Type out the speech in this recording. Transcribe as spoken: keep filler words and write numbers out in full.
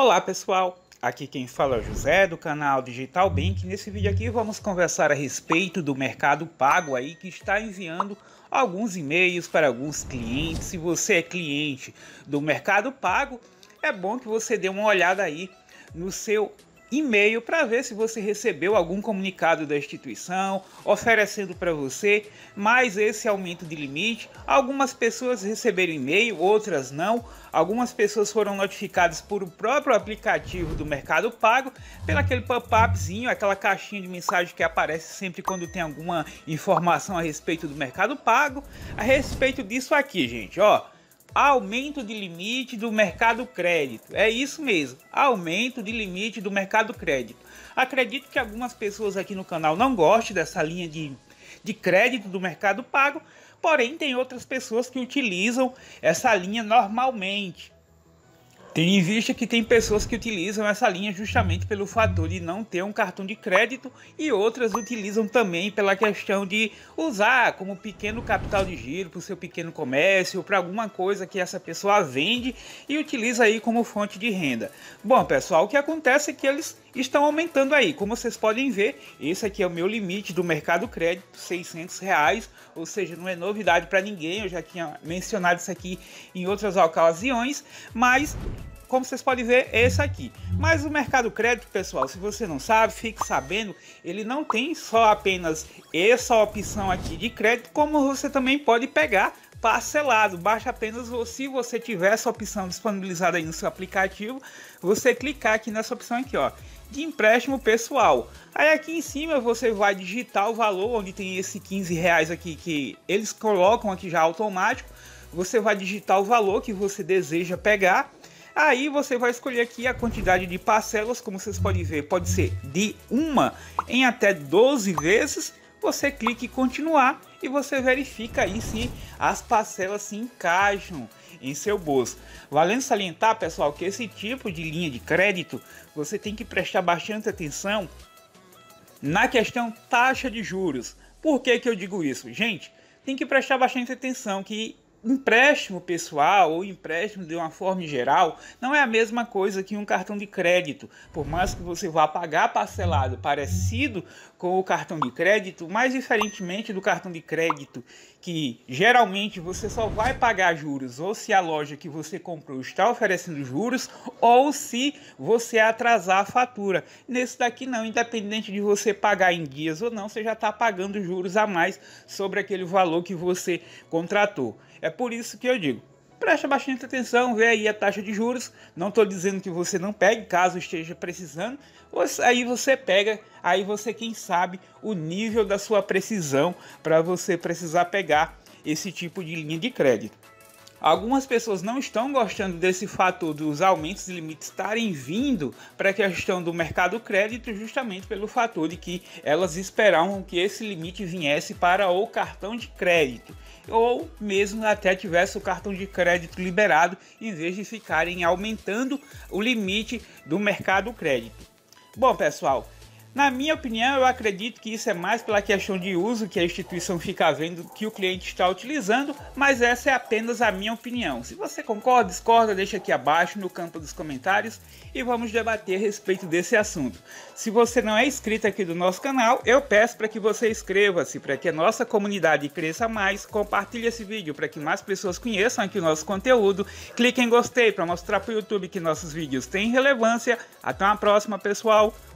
Olá pessoal, aqui quem fala é o José do canal Digital Bank. Nesse vídeo aqui vamos conversar a respeito do Mercado Pago aí, que está enviando alguns e-mails para alguns clientes. Se você é cliente do Mercado Pago, é bom que você dê uma olhada aí no seu e-mail para ver se você recebeu algum comunicado da instituição oferecendo para você mais esse aumento de limite. Algumas pessoas receberam e-mail, outras não. Algumas pessoas foram notificadas por o próprio aplicativo do Mercado Pago, pelo aquele pop-upzinho, aquela caixinha de mensagem que aparece sempre quando tem alguma informação a respeito do Mercado Pago. A respeito disso aqui, gente, ó. Aumento de limite do mercado crédito. É isso mesmo, aumento de limite do mercado crédito. Acredito que algumas pessoas aqui no canal não gostem dessa linha de, de crédito do Mercado Pago, porém tem outras pessoas que utilizam essa linha normalmente. Tendo em vista que tem pessoas que utilizam essa linha justamente pelo fator de não ter um cartão de crédito, e outras utilizam também pela questão de usar como pequeno capital de giro para o seu pequeno comércio, ou para alguma coisa que essa pessoa vende e utiliza aí como fonte de renda. Bom pessoal, o que acontece é que eles estão aumentando aí. Como vocês podem ver, esse aqui é o meu limite do Mercado Crédito, seiscentos reais, ou seja, não é novidade para ninguém, eu já tinha mencionado isso aqui em outras ocasiões, mas como vocês podem ver, é esse aqui. Mas o Mercado Crédito, pessoal, se você não sabe, fique sabendo, ele não tem só apenas essa opção aqui de crédito, como você também pode pegar parcelado. Basta apenas, se você tiver essa opção disponibilizada aí no seu aplicativo, você clicar aqui nessa opção aqui, ó, de empréstimo pessoal. Aí aqui em cima você vai digitar o valor, onde tem esse quinze reais aqui que eles colocam aqui já automático. Você vai digitar o valor que você deseja pegar. Aí você vai escolher aqui a quantidade de parcelas, como vocês podem ver, pode ser de uma em até doze vezes. Você clica em continuar e você verifica aí se as parcelas se encaixam em seu bolso. Valendo salientar, pessoal, que esse tipo de linha de crédito você tem que prestar bastante atenção na questão taxa de juros. Por que que eu digo isso? Gente, tem que prestar bastante atenção que empréstimo pessoal ou empréstimo de uma forma geral não é a mesma coisa que um cartão de crédito. Por mais que você vá pagar parcelado parecido com o cartão de crédito, mas diferentemente do cartão de crédito, que geralmente você só vai pagar juros ou se a loja que você comprou está oferecendo juros, ou se você atrasar a fatura. Nesse daqui não, independente de você pagar em dias ou não, você já está pagando juros a mais sobre aquele valor que você contratou. É por isso que eu digo, preste bastante atenção, vê aí a taxa de juros. Não estou dizendo que você não pegue, caso esteja precisando, aí você pega, aí você quem sabe o nível da sua precisão para você precisar pegar esse tipo de linha de crédito. Algumas pessoas não estão gostando desse fator dos aumentos de limites estarem vindo para a questão do mercado crédito, justamente pelo fator de que elas esperavam que esse limite viesse para o cartão de crédito, ou mesmo até tivesse o cartão de crédito liberado, em vez de ficarem aumentando o limite do mercado crédito. Bom pessoal, na minha opinião, eu acredito que isso é mais pela questão de uso que a instituição fica vendo que o cliente está utilizando, mas essa é apenas a minha opinião. Se você concorda, discorda, deixa aqui abaixo no campo dos comentários e vamos debater a respeito desse assunto. Se você não é inscrito aqui do nosso canal, eu peço para que você inscreva-se, para que a nossa comunidade cresça mais. Compartilhe esse vídeo para que mais pessoas conheçam aqui o nosso conteúdo. Clique em gostei para mostrar para o YouTube que nossos vídeos têm relevância. Até uma próxima, pessoal.